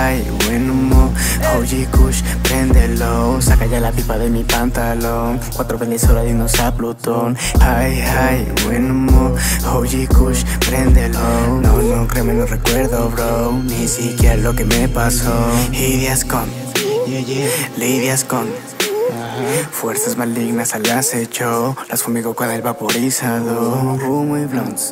high, buen humo. OG Kush, préndelo. Saca ya la pipa de mi pantalón. 4 bendiciones de irnos a Plutón. High, buen humo. OG Kush, préndelo. No, créeme, no recuerdo, bro. Ni siquiera lo que me pasó. Lidias con fuerzas malignas al acecho. Las fumigo con el vaporizador. Humo y blunts,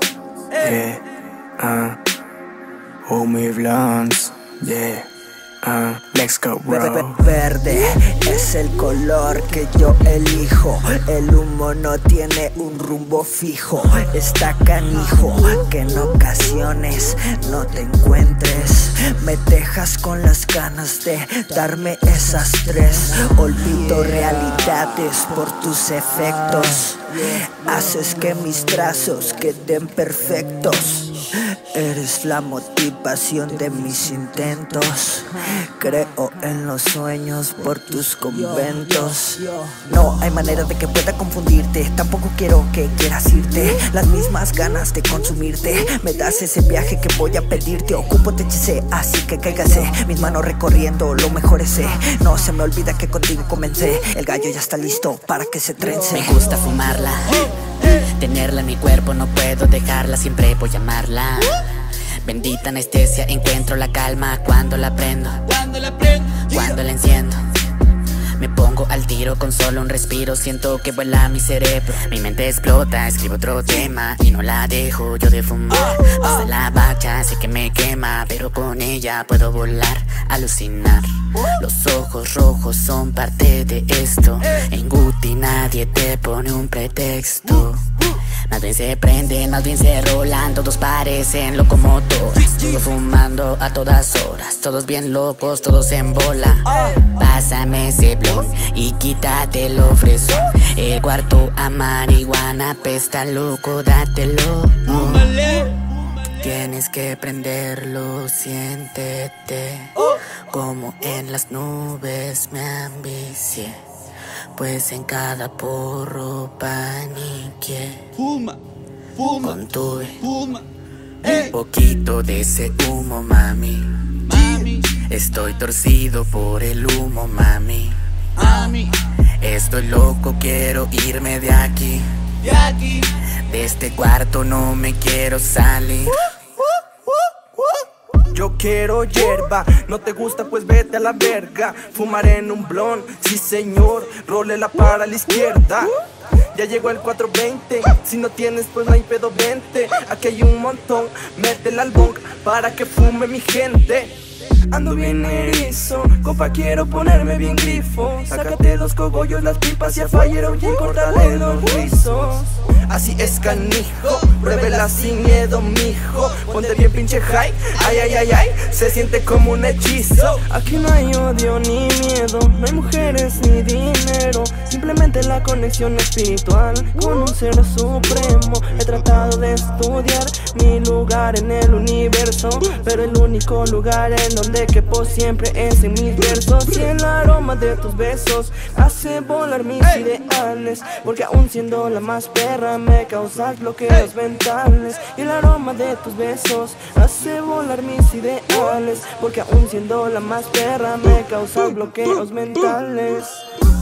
yeah, humo y blunts, yeah. Let's go, bro. Verde es el color que yo elijo. El humo no tiene un rumbo fijo. Está canijo que en ocasiones no te encuentres. Me dejas con las ganas de darme esas tres. Olvido realidades por tus efectos. Haces que mis trazos queden perfectos. Eres la motivación de mis intentos. Creo en los sueños por tus conventos. No hay manera de que pueda confundirte. Tampoco quiero que quieras irte. Las mismas ganas de consumirte. Me das ese viaje que voy a pedirte. Ocupo THC, así que cáigase. Mis manos recorriendo, lo mejor es no se me olvida que contigo comencé. El gallo ya está listo para que se trence. Me gusta fumarla, tenerla en mi cuerpo, no puedo dejarla, siempre voy a amarla. Bendita anestesia, encuentro la calma cuando la prendo, cuando la enciendo. Me pongo al tiro con solo un respiro, siento que vuela mi cerebro. Mi mente explota, escribo otro tema y no la dejo yo de fumar. Pasa la bacha, sé que me quema, pero con ella puedo volar, alucinar. Los ojos rojos son parte de esto. En Guti nadie te pone un pretexto. Más bien se prenden, más bien se rolan. Todos parecen locomotoras, todos fumando a todas horas. Todos bien locos, todos en bola. Pásame ese blon y quítate el ofrezo. El cuarto a marihuana apesta, loco, dátelo. Tienes que prenderlo, siéntete. Como en las nubes me ambicié, pues en cada porro paniqué. Contuve un poquito de ese humo, mami. Estoy torcido por el humo, mami. Estoy loco, quiero irme de aquí. De este cuarto no me quiero salir. Yo quiero hierba, no te gusta pues vete a la verga. Fumar en un blon, sí señor, rólela para la izquierda. Ya llegó el 420, si no tienes pues no hay pedo, vente. Aquí hay un montón, métela al bong para que fume mi gente. Ando bien erizo, compa quiero ponerme bien grifo. Sácate los cogollos, las pipas y a Fire OG córtale los rizos. Así es canijo, pruébela sin miedo mijo. Ponte bien pinche high, ay, se siente como un hechizo. Aquí no hay odio ni miedo, no hay mujeres ni dinero. Simplemente la conexión espiritual con un ser supremo. He tratado de estudiar mi lugar en el universo, pero el único lugar en donde quepo siempre es en mis versos. Y el aroma de tus besos hace volar mis ideales, porque aún siendo la más perra me causas bloqueos mentales. Y el aroma de tus besos hace volar mis ideales, porque aún siendo la más perra me causas bloqueos mentales.